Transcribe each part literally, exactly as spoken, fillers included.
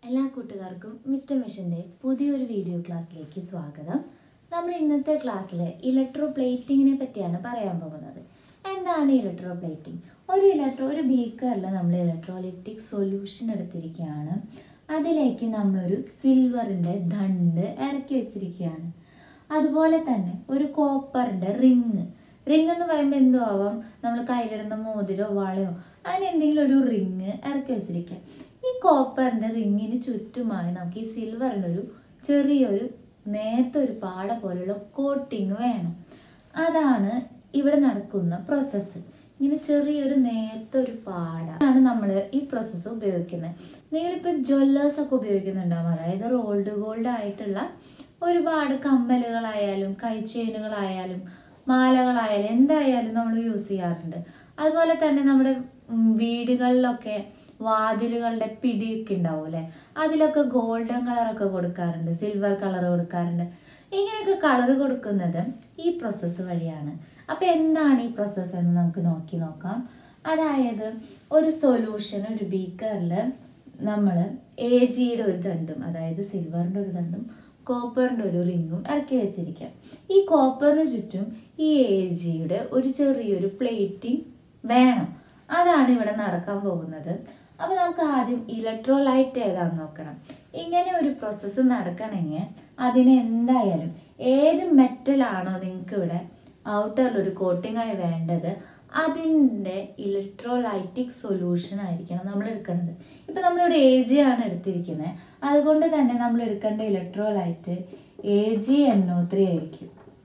എല്ലാ കൂട്ടുകാർക്കും മിസ്റ്റർ മിഷന്റെ പുതിയൊരു വീഡിയോ ക്ലാസ്സിലേക്ക് സ്വാഗതം. നമ്മൾ ഇന്നത്തെ ക്ലാസ്സിൽ ഇലക്ട്രോപ്ലേറ്റിങ്ങിനെ പറ്റിയാണ് പറയാൻ പോകുന്നത്. എന്താണ് ഇലക്ട്രോപ്ലേറ്റിംഗ്? ഒരു ഇലക്ട്രോ ഒരു ബീക്കറിൽ നമ്മൾ ഇലക്ട്രോലൈറ്റിക് സൊല്യൂഷൻ എടുത്തിരിക്കുകയാണ്. അതിലേക്ക് നമ്മളൊരു സിൽവറിൻ്റെ ദണ്ട് ഇറക്കി വെച്ചിരിക്കുകയാണ്. അതുപോലെ തന്നെ ഒരു കോപ്പറിൻ്റെ റിങ് റിങ് എന്ന് പറയുമ്പോൾ എന്തോ ആവാം, നമ്മൾ കയ്യിലിടുന്ന മോതിരോ വളയോ അങ്ങനെ എന്തെങ്കിലും ഒരു റിങ് ഇറക്കി വെച്ചിരിക്കുക. ഈ കോപ്പറിൻ്റെ റിങ്ങിന് ചുറ്റുമായി നമുക്ക് ഈ സിൽവറിനൊരു ചെറിയൊരു നേരത്തെ ഒരു പാട പോലെയുള്ള കോട്ടിങ് വേണം. അതാണ് ഇവിടെ നടക്കുന്ന പ്രോസസ്സ്. ഇങ്ങനെ ചെറിയൊരു നേരത്തെ ഒരു പാടാണ് നമ്മൾ ഈ പ്രോസസ്സ് ഉപയോഗിക്കുന്നത്. നിങ്ങളിപ്പോൾ ജ്വല്ലേഴ്സൊക്കെ ഉപയോഗിക്കുന്നുണ്ടാവും. അതായത് റോൾഡ് ഗോൾഡ് ആയിട്ടുള്ള ഒരുപാട് കമ്മലുകളായാലും കൈ ചെയിനുകളായാലും മാലകളായാലും എന്തായാലും നമ്മൾ യൂസ് ചെയ്യാറുണ്ട്. അതുപോലെ തന്നെ നമ്മുടെ വീടുകളിലൊക്കെ വാതിലുകളുടെ പിടിയൊക്കെ ഉണ്ടാവും അല്ലേ, അതിലൊക്കെ ഗോൾഡൻ കളറൊക്കെ കൊടുക്കാറുണ്ട്, സിൽവർ കളർ കൊടുക്കാറുണ്ട്. ഇങ്ങനെയൊക്കെ കളർ കൊടുക്കുന്നത് ഈ പ്രോസസ്സ് വഴിയാണ്. അപ്പം എന്താണ് ഈ പ്രോസസ്സ് എന്ന് നമുക്ക് നോക്കി നോക്കാം. അതായത് ഒരു സൊല്യൂഷൻ ഒരു ബീക്കറിൽ നമ്മൾ എ ജിയുടെ ഒരു ദണ്ടും, അതായത് സിൽവറിൻ്റെ ഒരു ദണ്ടും കോപ്പറിൻ്റെ ഒരു റിങ്ങും ഇറക്കി വെച്ചിരിക്കാം. ഈ കോപ്പറിന് ചുറ്റും ഈ എ ജിയുടെ ഒരു ചെറിയൊരു പ്ലേറ്റിംഗ് വേണം. അതാണ് ഇവിടെ നടക്കാൻ പോകുന്നത്. അപ്പോൾ നമുക്ക് ആദ്യം ഇലക്ട്രോലൈറ്റ് ഏതാന്ന് നോക്കണം. ഇങ്ങനെ ഒരു പ്രോസസ്സ് നടക്കണമെങ്കിൽ അതിന് എന്തായാലും ഏത് മെറ്റലാണോ നിങ്ങൾക്ക് ഇവിടെ ഔട്ടറിൽ ഒരു കോട്ടിങ്ങായി വേണ്ടത്, അതിൻ്റെ ഇലക്ട്രോലൈറ്റിക് സൊല്യൂഷൻ ആയിരിക്കണം നമ്മൾ എടുക്കുന്നത്. ഇപ്പം നമ്മളിവിടെ എ ജി ആണ് എടുത്തിരിക്കുന്നത്. അതുകൊണ്ട് തന്നെ നമ്മൾ എടുക്കേണ്ട electrolyte A G N O three ആയിരിക്കും.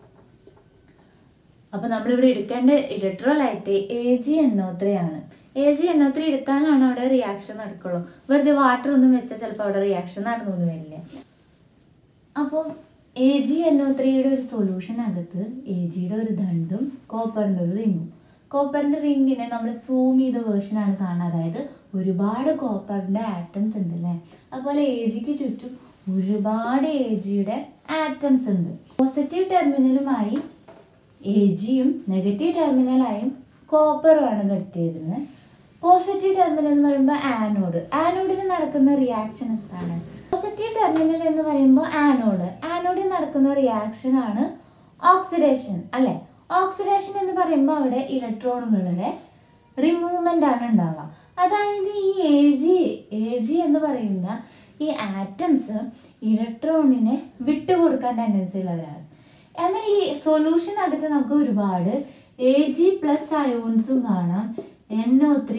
അപ്പോൾ നമ്മളിവിടെ എടുക്കേണ്ട electrolyte A G N O three ആണ്. A G N O three എടുത്താലാണ് അവിടെ റിയാക്ഷൻ നടക്കുള്ളൂ. വെറുതെ വാട്ടർ ഒന്നും വെച്ചാൽ ചിലപ്പോൾ അവിടെ റിയാക്ഷൻ നടന്നൊന്നും വരില്ല. അപ്പോൾ എ ജി എൻ ഒ ത്രീയുടെ ഒരു സൊല്യൂഷനകത്ത് എ ജിയുടെ ഒരു ദണ്ടും കോപ്പറിൻ്റെ ഒരു റിങ്ങും. കോപ്പറിൻ്റെ റിങ്ങിനെ നമ്മൾ സൂം ചെയ്ത വേർഷനാണ് കാണുക. അതായത് ഒരുപാട് കോപ്പറിൻ്റെ ആറ്റംസ് ഉണ്ട് അല്ലേ. അതുപോലെ എ ജിക്ക് ചുറ്റും ഒരുപാട് എ ജിയുടെ ആറ്റംസ് ഉണ്ട്. പോസിറ്റീവ് ടെർമിനലുമായി എ ജിയും നെഗറ്റീവ് ടെർമിനലായും കോപ്പറുമാണ് കണക്ട് ചെയ്തിരുന്നത്. പോസിറ്റീവ് ടെർമിനൽ എന്ന് പറയുമ്പോൾ ആനോഡ്. ആനോഡിൽ നടക്കുന്ന റിയാക്ഷൻ എന്താണ്? പോസിറ്റീവ് ടെർമിനൽ എന്ന് പറയുമ്പോൾ ആനോഡ്. ആനോഡിൽ നടക്കുന്ന റിയാക്ഷൻ ആണ് ഓക്സിഡേഷൻ അല്ലേ. ഓക്സിഡേഷൻ എന്ന് പറയുമ്പോൾ അവിടെ ഇലക്ട്രോണുകളുടെ റിമൂവ്മെൻ്റ് ആണ് ഉണ്ടാവുക. അതായത് ഈ എ ജി എ ജി എന്ന് പറയുന്ന ഈ ആറ്റംസ് ഇലക്ട്രോണിനെ വിട്ടുകൊടുക്കാൻ ടെൻഡൻസി ഉള്ളവരാണ്. എന്നാൽ ഈ സൊല്യൂഷനകത്ത് നമുക്ക് ഒരുപാട് എ ജി പ്ലസ് അയോൺസും കാണാം, എൻ ഒ ത്രീ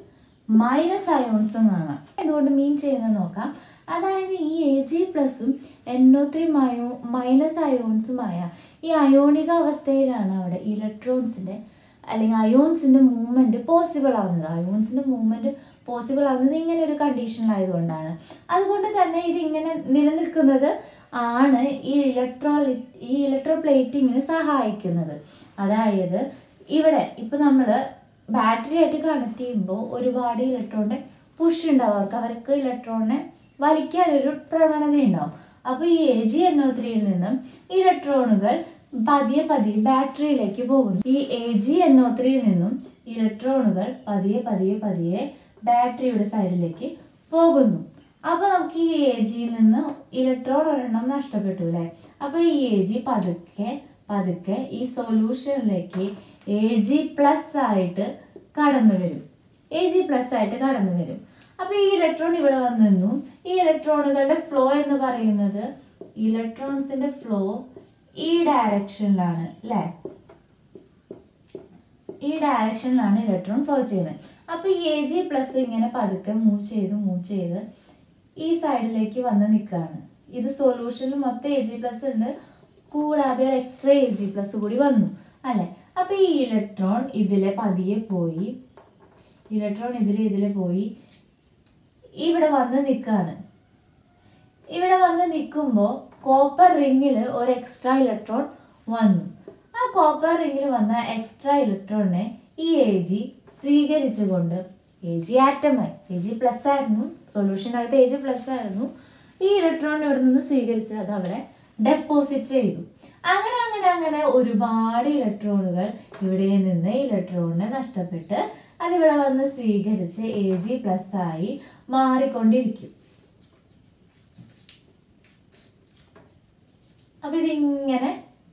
മൈനസ് അയോൺസും കാണാം. എന്തുകൊണ്ട് മീൻ ചെയ്യുന്നത് നോക്കാം. അതായത് ഈ എ ജി പ്ലസും എൻ ഒ ത്രീ മയോ മൈനസ് അയോൺസുമായ ഈ അയോണിക അവസ്ഥയിലാണ് അവിടെ ഇലക്ട്രോൺസിൻ്റെ അല്ലെങ്കിൽ അയോൺസിൻ്റെ മൂവ്മെൻറ്റ് പോസിബിൾ ആവുന്നത്. അയോൺസിൻ്റെ മൂവ്മെൻറ്റ് പോസിബിൾ ആവുന്നത് ഇങ്ങനെ ഒരു കണ്ടീഷനിലായതുകൊണ്ടാണ്. അതുകൊണ്ട് തന്നെ ഇതിങ്ങനെ നിലനിൽക്കുന്നത് ആണ് ഈ ഇലക്ട്രോ ഈ ഇലക്ട്രോപ്ലേറ്റിങ്ങിന് സഹായിക്കുന്നത്. അതായത് ഇവിടെ ഇപ്പം നമ്മൾ ബാറ്ററി ആയിട്ട് കണക്ട് ചെയ്യുമ്പോൾ ഒരുപാട് ഇലക്ട്രോണിൻ്റെ പുഷ് ഉണ്ടാവും. അവർക്ക് അവർക്ക് ഇലക്ട്രോണിനെ വലിക്കാനൊരു പ്രവണത ഉണ്ടാവും. അപ്പോൾ ഈ എ ജി എൻ ഒ ത്രീയിൽ നിന്നും ഇലക്ട്രോണുകൾ പതിയെ പതിയെ ബാറ്ററിയിലേക്ക് പോകുന്നു. ഈ എ ജി എൻ ഒ ത്രീയിൽ നിന്നും ഇലക്ട്രോണുകൾ പതിയെ പതിയെ പതിയെ ബാറ്ററിയുടെ സൈഡിലേക്ക് പോകുന്നു. അപ്പോൾ നമുക്ക് ഈ എ ജിയിൽ നിന്ന് ഇലക്ട്രോൺ ഒരെണ്ണം നഷ്ടപ്പെട്ടു അല്ലേ. അപ്പോൾ ഈ എ ജി പതുക്കെ പതുക്കെ ഈ സൊല്യൂഷനിലേക്ക് എ ജി പ്ലസ് ആയിട്ട് കടന്നു വരും. എ ജി പ്ലസ് ആയിട്ട് കടന്നു വരും. അപ്പോൾ ഈ ഇലക്ട്രോൺ ഇവിടെ വന്നു നിന്നു. ഈ ഇലക്ട്രോണുകളുടെ ഫ്ലോ എന്ന് പറയുന്നത് ഇലക്ട്രോൺസിന്റെ ഫ്ലോ ഈ ഡയറക്ഷനിലാണ് അല്ലേ. ഈ ഡയറക്ഷനിലാണ് ഇലക്ട്രോൺ ഫ്ലോ ചെയ്യുന്നത്. അപ്പോൾ ഈ എ ജി പ്ലസ് ഇങ്ങനെ പതുക്കെ മൂവ് ചെയ്ത് മൂവ് ചെയ്ത് ഈ സൈഡിലേക്ക് വന്ന് നിൽക്കുകയാണ്. ഇത് സൊല്യൂഷനിൽ മൊത്തം എ ജി പ്ലസ് ഉണ്ട്, കൂടാതെ എക്സ്ട്രാ എ ജി പ്ലസ് കൂടി വന്നു അല്ലേ. അപ്പോൾ ഈ ഇലക്ട്രോൺ ഇതിലെ പതിയെ പോയി ഇലക്ട്രോൺ ഇതിലെ ഇതിലെ പോയി ഇവിടെ വന്ന് നിൽക്കുകയാണ്. ഇവിടെ വന്ന് നിൽക്കുമ്പോൾ കോപ്പർ റിങ്ങിൽ ഒരു എക്സ്ട്രാ ഇലക്ട്രോൺ വന്നു. ആ കോപ്പർ റിങ്ങിൽ വന്ന എക്സ്ട്രാ ഇലക്ട്രോണിനെ ഈ എ ജി സ്വീകരിച്ചുകൊണ്ട് എ ജി ആറ്റമായി എ ജി പ്ലസ് ആയിരുന്നു, സൊല്യൂഷനകത്ത് എ ജി പ്ലസ് ആയിരുന്നു. ഈ ഇലക്ട്രോൺ ഇവിടെ നിന്ന് സ്വീകരിച്ച് അത് അവിടെ ഡെപ്പോസിറ്റ് ചെയ്തു. അങ്ങനെ അങ്ങനെ അങ്ങനെ ഒരുപാട് ഇലക്ട്രോണുകൾ ഇവിടെ നിന്ന് ഇലക്ട്രോണിനെ നഷ്ടപ്പെട്ട് അതിവിടെ വന്ന് സ്വീകരിച്ച് എ ജി പ്ലസ് ആയി മാറിക്കൊണ്ടിരിക്കും. അപ്പൊ ഇതിങ്ങനെ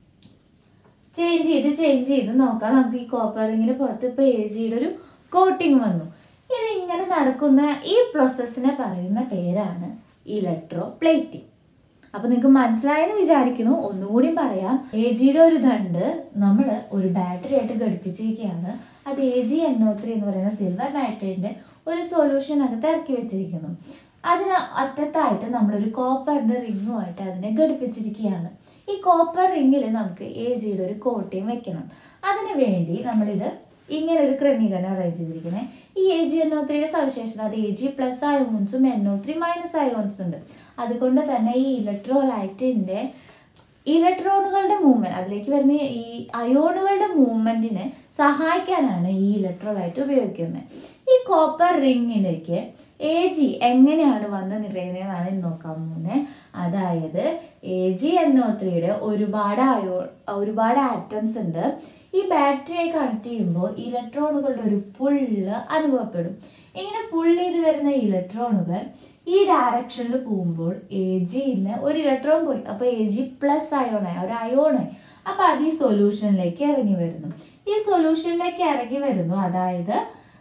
ചേഞ്ച് ചെയ്ത് ചേഞ്ച് ചെയ്ത് നോക്കാം. നമുക്ക് ഈ കോപ്പർ റിങ്ങിന് പുറത്ത് ഇപ്പൊ എ ജിയുടെ ഒരു കോട്ടിങ് വന്നു. ഇതിങ്ങനെ നടക്കുന്ന ഈ പ്രോസസ്സിനെ പറയുന്ന പേരാണ് ഇലക്ട്രോ പ്ലേറ്റിംഗ്. അപ്പൊ നിങ്ങൾക്ക് മനസ്സിലായെന്ന് വിചാരിക്കുന്നു. ഒന്നുകൂടി പറയാം. എ ജിയുടെ ഒരു ദണ്ട് നമ്മൾ ഒരു ബാറ്ററി ആയിട്ട് ഘടിപ്പിച്ചിരിക്കുകയാണ്. അത് A G N O three എന്ന് പറയുന്ന സിൽവർ നൈട്രേറ്റിന്റെ ഒരു സൊല്യൂഷനകത്ത് ഇറക്കി വെച്ചിരിക്കുന്നു. അതിന് അറ്റത്തായിട്ട് നമ്മളൊരു കോപ്പറിന്റെ റിങ്ങുമായിട്ട് അതിനെ ഘടിപ്പിച്ചിരിക്കുകയാണ്. ഈ കോപ്പർ റിങ്ങിൽ നമുക്ക് എ ജിയുടെ ഒരു കോട്ടിങ് വെക്കണം. അതിനു വേണ്ടി നമ്മളിത് ഇങ്ങനെ ഒരു ക്രമീകരണം അറേഞ്ച് ചെയ്തിരിക്കുന്നത്. ഈ എ ജി എൻ ഒ ത്രീയുടെ സവിശേഷത അത് എ ജി പ്ലസ് അയോൺസും N O three minus ions ഉണ്ട്. അതുകൊണ്ട് തന്നെ ഈ ഇലക്ട്രോലൈറ്റിന്റെ ഇലക്ട്രോണുകളുടെ മൂവ്മെന്റ്, അതിലേക്ക് വരുന്ന ഈ അയോണുകളുടെ മൂവ്മെന്റിനെ സഹായിക്കാനാണ് ഈ ഇലക്ട്രോലൈറ്റ് ഉപയോഗിക്കുന്നത്. ഈ കോപ്പർ റിങ്ങിലേക്ക് എ ജി എങ്ങനെയാണ് വന്ന് നിറയുന്നതെന്നാണ് ഇന്ന് നോക്കാൻ പോകുന്നത്. അതായത് എ ജി എൻ ഒ ത്രീയുടെ ഒരുപാട് അയോ ഒരുപാട് ആറ്റംസ് ഉണ്ട്. ഈ ബാറ്ററിയെ കണക്ട് ചെയ്യുമ്പോൾ ഇലക്ട്രോണുകളുടെ ഒരു പുള്ള് അനുഭവപ്പെടും. ഇങ്ങനെ പുള്ള് ചെയ്ത് വരുന്ന ഇലക്ട്രോണുകൾ ഈ ഡയറക്ഷനിൽ പോകുമ്പോൾ എ ജിയിൽ ഒരു ഇലക്ട്രോൺ പോയി. അപ്പൊ എ ജി പ്ലസ് അയോണായി, ഒരു അയോണായി. അപ്പൊ അത് ഈ സൊല്യൂഷനിലേക്ക് ഇറങ്ങി വരുന്നു. ഈ സൊല്യൂഷനിലേക്ക് ഇറങ്ങി വരുന്നു അതായത്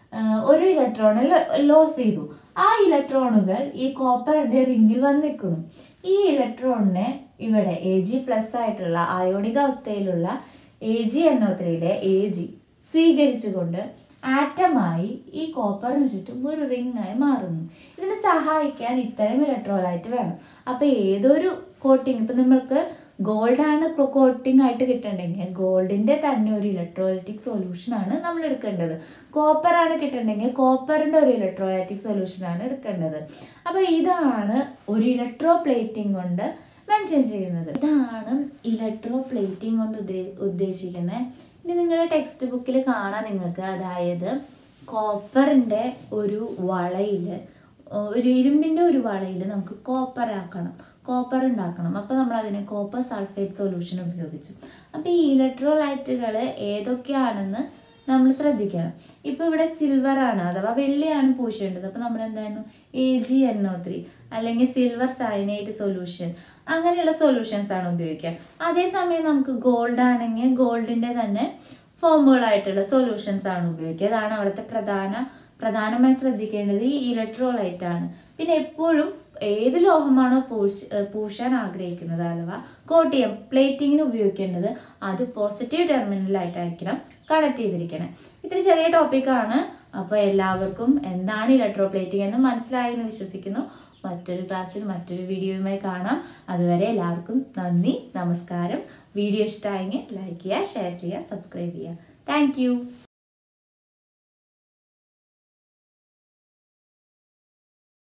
ഒരു ഇലക്ട്രോണിൽ ലോസ് ചെയ്തു. ആ ഇലക്ട്രോണുകൾ ഈ കോപ്പറിന്റെ റിങ്ങിൽ വന്ന് നിൽക്കുന്നു. ഈ ഇലക്ട്രോണിനെ ഇവിടെ എ ജി പ്ലസ് ആയിട്ടുള്ള അയോണിക അവസ്ഥയിലുള്ള എ ജി എൻ ഒ ത്രീയിലെ എ ജി സ്വീകരിച്ചുകൊണ്ട് ആറ്റമായി ഈ കോപ്പറിന് ചുറ്റും ഒരു റിംഗ് ആയി മാറുന്നു. ഇതിനെ സഹായിക്കാൻ ഇത്തരം ഇലക്ട്രോലൈറ്റ് വേണം. അപ്പൊ ഏതൊരു കോട്ടിങ്, ഇപ്പൊ നമ്മൾക്ക് ഗോൾഡ് ആണ് കോട്ടിംഗ് ആയിട്ട് കിട്ടണമെങ്കിൽ ഗോൾഡിന്റെ തന്നെ ഒരു ഇലക്ട്രോലൈറ്റിക് സൊല്യൂഷൻ ആണ് നമ്മൾ എടുക്കേണ്ടത്. കോപ്പർ ആണ് കിട്ടണമെങ്കിൽ കോപ്പറിന്റെ ഒരു ഇലക്ട്രോലൈറ്റിക് സൊല്യൂഷൻ ആണ് എടുക്കേണ്ടത്. അപ്പൊ ഇതാണ് ഒരു ഇലക്ട്രോ പ്ലേറ്റിംഗ് കൊണ്ട് മെൻഷൻ ചെയ്യുന്നത്. ഇതാണ് ഇലക്ട്രോ പ്ലേറ്റിംഗ് കൊണ്ട് ഉദ്ദേ ഉദ്ദേശിക്കുന്നത്. ഇനി നിങ്ങളുടെ ടെക്സ്റ്റ് ബുക്കിൽ കാണാം നിങ്ങൾക്ക്. അതായത് കോപ്പറിന്റെ ഒരു വളയിൽ, ഒരു ഇരുമ്പിന്റെ ഒരു വളയിൽ നമുക്ക് കോപ്പർ ആക്കണം, കോപ്പർ ഉണ്ടാക്കണം. അപ്പൊ നമ്മൾ അതിനെ കോപ്പർ സൾഫേറ്റ് സൊല്യൂഷൻ ഉപയോഗിച്ചു. അപ്പൊ ഈ ഇലക്ട്രോലൈറ്റുകൾ ഏതൊക്കെയാണെന്ന് നമ്മൾ ശ്രദ്ധിക്കണം. ഇപ്പൊ ഇവിടെ സിൽവർ ആണ് അഥവാ വെള്ളിയാണ് പൂശേണ്ടത്. അപ്പൊ നമ്മൾ എന്തായിരുന്നു A G N O three അല്ലെങ്കിൽ സിൽവർ സയനൈഡ് സൊല്യൂഷൻ അങ്ങനെയുള്ള സൊല്യൂഷൻസ് ആണ് ഉപയോഗിക്കുക. അതേസമയം നമുക്ക് ഗോൾഡ് ആണെങ്കിൽ ഗോൾഡിന്റെ തന്നെ ഫോമുകളായിട്ടുള്ള സൊല്യൂഷൻസ് ആണ് ഉപയോഗിക്കുക. അതാണ് അവിടുത്തെ പ്രധാന പ്രധാനമായി ശ്രദ്ധിക്കേണ്ടത് ഈ ഇലക്ട്രോലൈറ്റ് ആണ്. പിന്നെ എപ്പോഴും ഏത് ലോഹമാണോ പൂശ പൂശാൻ ആഗ്രഹിക്കുന്നത് അഥവാ കോട്ട് ചെയ്യാൻ പ്ലേറ്റിങ്ങിന് ഉപയോഗിക്കേണ്ടത് അത് പോസിറ്റീവ് ടെർമിനലായിട്ടായിരിക്കണം കണക്ട് ചെയ്തിരിക്കണം. ഇത്തിരി ചെറിയ ടോപ്പിക്കാണ്. അപ്പോൾ എല്ലാവർക്കും എന്താണ് ഇലക്ട്രോ പ്ലേറ്റിംഗ് എന്ന് മനസ്സിലായി എന്ന് വിശ്വസിക്കുന്നു. മറ്റൊരു ക്ലാസ്സിൽ മറ്റൊരു വീഡിയോയുമായി കാണാം. അതുവരെ എല്ലാവർക്കും നന്ദി, നമസ്കാരം. വീഡിയോ ഇഷ്ടമായെങ്കിൽ ലൈക്ക് ചെയ്യുക, ഷെയർ ചെയ്യുക, സബ്സ്ക്രൈബ് ചെയ്യുക. Thank U.